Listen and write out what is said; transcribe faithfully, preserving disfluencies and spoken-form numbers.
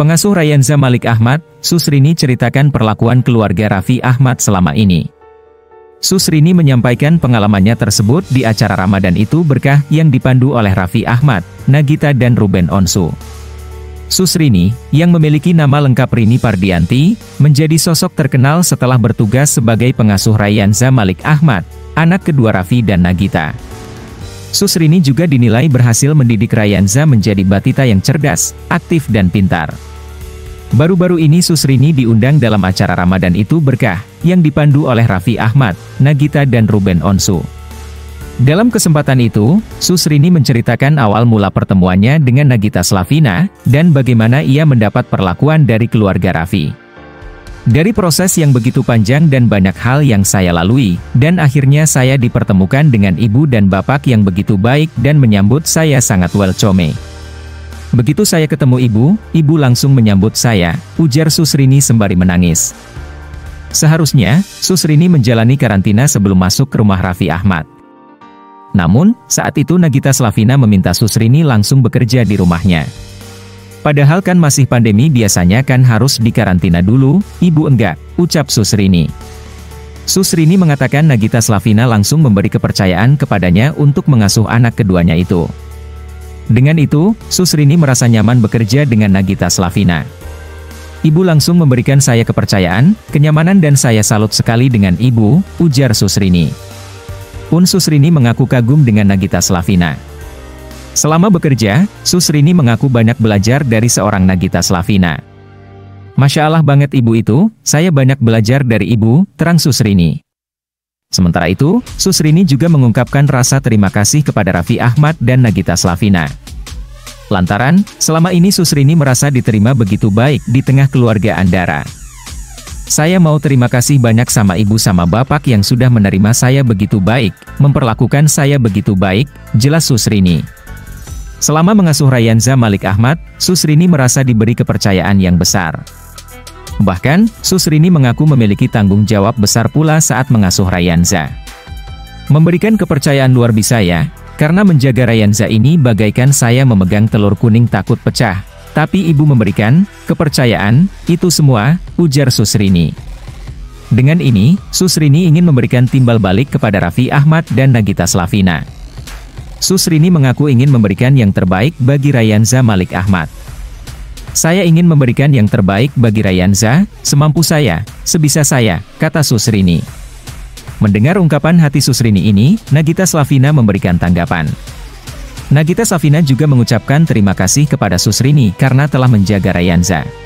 Pengasuh Rayanza Malik Ahmad, Susrini ceritakan perlakuan keluarga Raffi Ahmad selama ini. Susrini menyampaikan pengalamannya tersebut di acara Ramadan Itu Berkah yang dipandu oleh Raffi Ahmad, Nagita dan Ruben Onsu. Susrini, yang memiliki nama lengkap Rini Pardianti, menjadi sosok terkenal setelah bertugas sebagai pengasuh Rayanza Malik Ahmad, anak kedua Raffi dan Nagita. Susrini juga dinilai berhasil mendidik Rayanza menjadi batita yang cerdas, aktif dan pintar. Baru-baru ini Susrini diundang dalam acara Ramadan Itu Berkah, yang dipandu oleh Raffi Ahmad, Nagita dan Ruben Onsu. Dalam kesempatan itu, Susrini menceritakan awal mula pertemuannya dengan Nagita Slavina, dan bagaimana ia mendapat perlakuan dari keluarga Raffi. Dari proses yang begitu panjang dan banyak hal yang saya lalui, dan akhirnya saya dipertemukan dengan ibu dan bapak yang begitu baik dan menyambut saya sangat welcome. Begitu saya ketemu ibu, ibu langsung menyambut saya, ujar Susrini sembari menangis. Seharusnya, Susrini menjalani karantina sebelum masuk ke rumah Raffi Ahmad. Namun, saat itu Nagita Slavina meminta Susrini langsung bekerja di rumahnya. Padahal kan masih pandemi biasanya kan harus dikarantina dulu, ibu enggak, ucap Susrini. Susrini mengatakan Nagita Slavina langsung memberi kepercayaan kepadanya untuk mengasuh anak keduanya itu. Dengan itu, Susrini merasa nyaman bekerja dengan Nagita Slavina. Ibu langsung memberikan saya kepercayaan, kenyamanan dan saya salut sekali dengan ibu, ujar Susrini. Pun Susrini mengaku kagum dengan Nagita Slavina. Selama bekerja, Susrini mengaku banyak belajar dari seorang Nagita Slavina. Masya Allah banget ibu itu, saya banyak belajar dari ibu, terang Susrini. Sementara itu, Susrini juga mengungkapkan rasa terima kasih kepada Raffi Ahmad dan Nagita Slavina. Lantaran, selama ini Susrini merasa diterima begitu baik di tengah keluarga Andara. Saya mau terima kasih banyak sama ibu sama bapak yang sudah menerima saya begitu baik, memperlakukan saya begitu baik, jelas Susrini. Selama mengasuh Rayanza Malik Ahmad, Susrini merasa diberi kepercayaan yang besar. Bahkan, Susrini mengaku memiliki tanggung jawab besar pula saat mengasuh Rayanza. Memberikan kepercayaan luar biasa ya, karena menjaga Rayanza ini bagaikan saya memegang telur kuning takut pecah. Tapi ibu memberikan kepercayaan, itu semua, ujar Susrini. Dengan ini, Susrini ingin memberikan timbal balik kepada Raffi Ahmad dan Nagita Slavina. Susrini mengaku ingin memberikan yang terbaik bagi Rayanza Malik Ahmad. Saya ingin memberikan yang terbaik bagi Rayanza, semampu saya, sebisa saya, kata Susrini. Mendengar ungkapan hati Susrini ini, Nagita Slavina memberikan tanggapan. Nagita Slavina juga mengucapkan terima kasih kepada Susrini karena telah menjaga Rayanza.